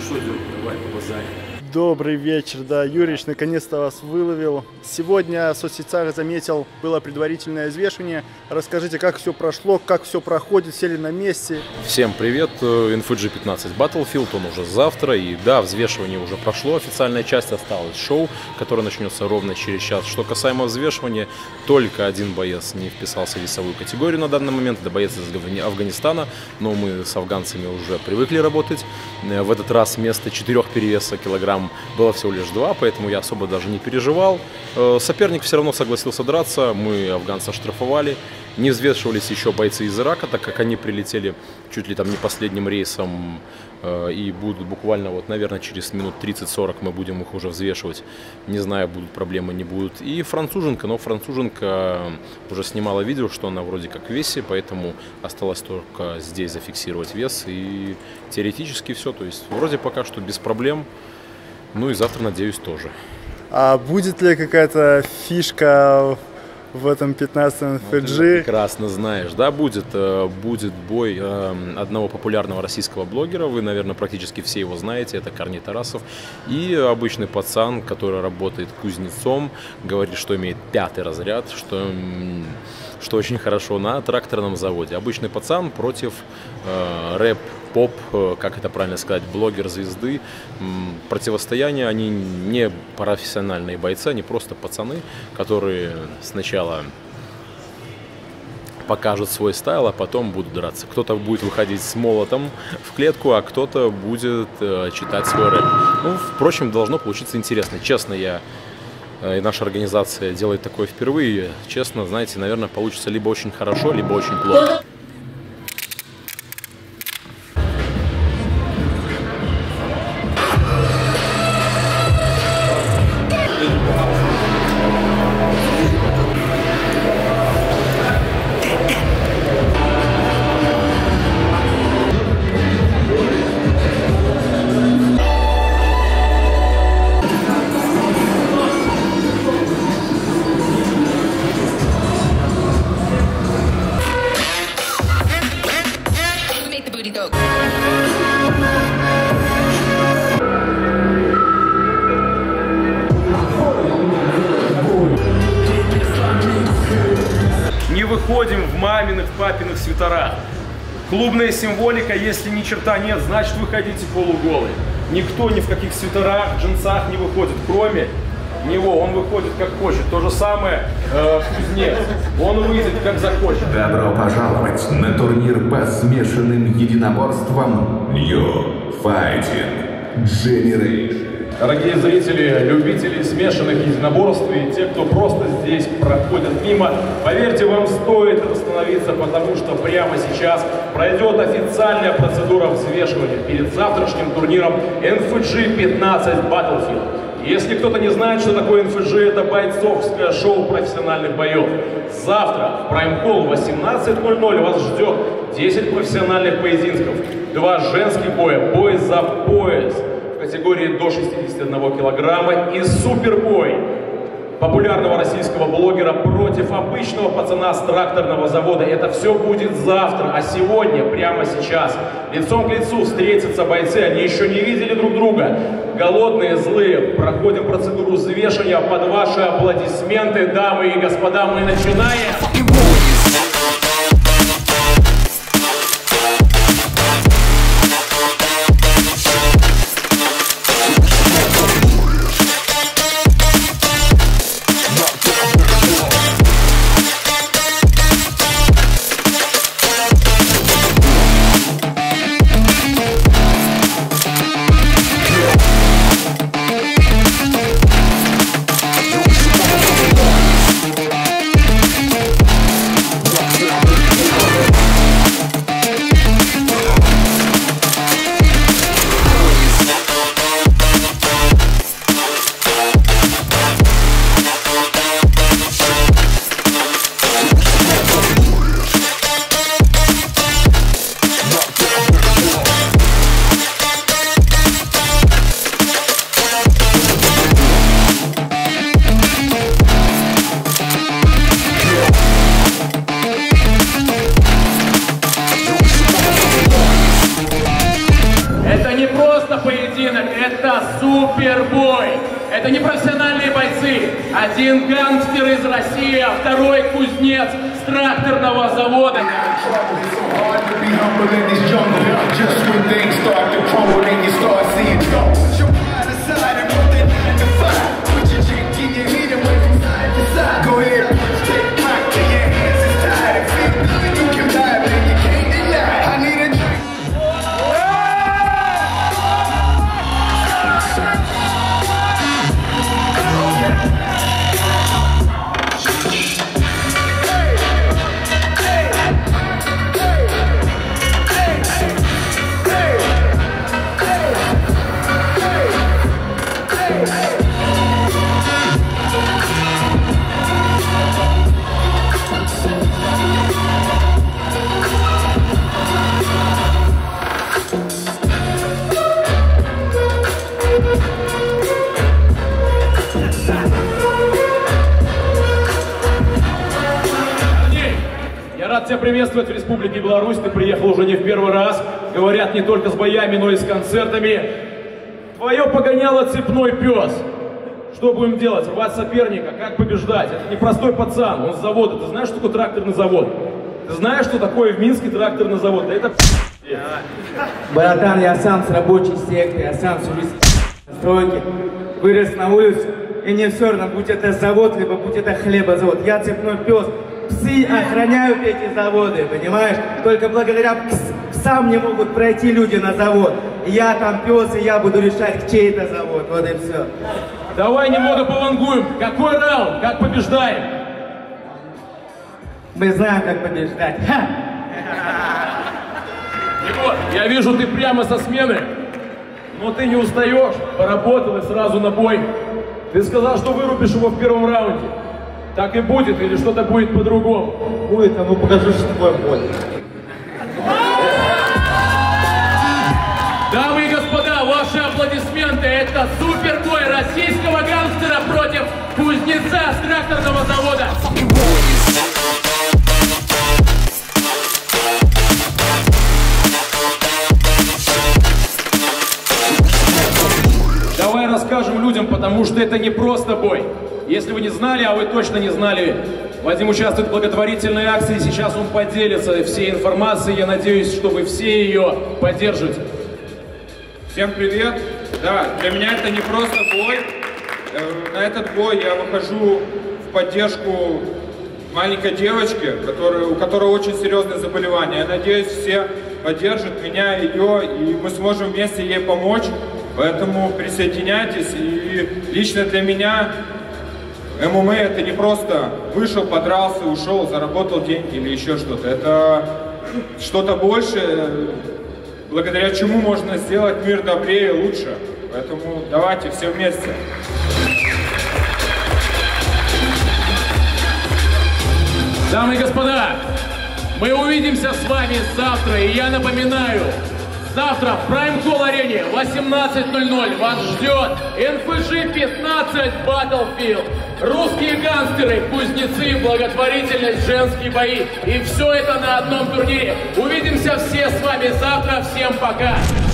Что делать? Давай по базаре. Добрый вечер, да, Юрич, наконец-то вас выловил. Сегодня в соцсетях заметил, было предварительное взвешивание. Расскажите, как все прошло, как все проходит, сели на месте. Всем привет, InfoG 15 Battlefield, он уже завтра. И да, взвешивание уже прошло, официальная часть осталась, шоу, которое начнется ровно через час. Что касаемо взвешивания, только один боец не вписался в весовую категорию на данный момент, это боец из Афганистана, но мы с афганцами уже привыкли работать. В этот раз вместо 4 перевеса килограмм было всего лишь 2, поэтому я особо даже не переживал. Соперник все равно согласился драться, мы афганца штрафовали. Не взвешивались еще бойцы из Ирака, так как они прилетели чуть ли там не последним рейсом и будут буквально, вот, наверное, через минут 30-40 мы будем их уже взвешивать. Не знаю, будут проблемы, не будут. И француженка, но француженка уже снимала видео, что она вроде как в весе, поэтому осталось только здесь зафиксировать вес и теоретически все. То есть вроде пока что без проблем. Ну и завтра, надеюсь, тоже. А будет ли какая-то фишка в этом 15-м Ты InfoG? прекрасно знаешь. Да, будет бой одного популярного российского блогера. Вы, наверное, практически все его знаете. Это Корней Тарасов. И обычный пацан, который работает кузнецом, говорит, что имеет 5-й разряд, что очень хорошо на тракторном заводе. Обычный пацан против рэп-поп, как это правильно сказать, блогер-звезды. Противостояние, они не профессиональные бойцы, они просто пацаны, которые сначала покажут свой стайл, а потом будут драться. Кто-то будет выходить с молотом в клетку, а кто-то будет читать свой рэп. Ну, впрочем, должно получиться интересно. Честно, и наша организация делает такое впервые. Честно, знаете, наверное, получится либо очень хорошо, либо очень плохо. Не выходим в маминых, папиных свитерах. Клубная символика, если ни черта нет, значит выходите полуголый. Никто ни в каких свитерах, джинсах не выходит, кроме него. Он выходит как хочет. То же самое кузнец. Он выйдет как захочет. Добро пожаловать на турнир по смешанным единоборствам New Fighting Generation. Дорогие зрители, любители смешанных единоборств и те, кто просто здесь проходят мимо, поверьте, вам стоит остановиться, потому что прямо сейчас пройдет официальная процедура взвешивания перед завтрашним турниром InfoG 15 Battlefield. Если кто-то не знает, что такое InfoG, это бойцовское шоу профессиональных боев. Завтра в прайм-холл 18:00 вас ждет 10 профессиональных поединков, 2 женских боя, бой за пояс в категории до 61 килограмма и супербой популярного российского блогера против обычного пацана с тракторного завода. Это все будет завтра, а сегодня, прямо сейчас, лицом к лицу встретятся бойцы, они еще не видели друг друга. Голодные, злые, проходим процедуру взвешивания под ваши аплодисменты, дамы и господа, мы начинаем! супербой. Это не профессиональные бойцы. Один гангстер из России, а второй кузнец с тракторного завода. Тебя приветствовать в Республике Беларусь. Ты приехал уже не в первый раз. Говорят, не только с боями, но и с концертами. Твое погоняло цепной пес. Что будем делать? Рвать соперника? Как побеждать? Это непростой пацан. Он с завода. Ты знаешь, что такое тракторный завод? Ты знаешь, что такое в Минске тракторный завод? Да это братан, я сам с рабочей секты, я сам всю жизнь на стройке. Вырос на улице. И мне все равно, будь это завод, либо будь это хлебозавод. Я цепной пес. Псы охраняют эти заводы, понимаешь? Только благодаря псам не могут пройти люди на завод. Я там пес, и я буду решать, чей это завод. Вот и все. Давай немного повангуем. Какой раунд? Как побеждаем? Мы знаем, как побеждать. Егор, я вижу, ты прямо со смены. Но ты не устаешь. Поработал и сразу на бой. Ты сказал, что вырубишь его в первом раунде. Так и будет, или что-то будет по-другому? Будет, а ну покажу, что такое боль. Дамы и господа, ваши аплодисменты. Это супербой российского гангстера против кузнеца с тракторного завода. Давай расскажем людям, потому что это не просто бой. Если вы не знали, а вы точно не знали, Вадим участвует в благотворительной акции, сейчас он поделится всей информацией, я надеюсь, что вы все ее поддержите. Всем привет! Да, для меня это не просто бой. На этот бой я выхожу в поддержку маленькой девочки, у которой очень серьезное заболевание. Я надеюсь, все поддержат меня, ее, и мы сможем вместе ей помочь. Поэтому присоединяйтесь. И лично для меня ММА это не просто вышел, подрался, ушел, заработал деньги или еще что-то. Это что-то большее, благодаря чему можно сделать мир добрее и лучше. Поэтому давайте все вместе. Дамы и господа, мы увидимся с вами завтра, и я напоминаю, завтра в Prime Call арене 18:00 вас ждет NFG 15 Battlefield. Русские гангстеры, кузнецы, благотворительность, женские бои. И все это на одном турнире. Увидимся все с вами завтра. Всем пока!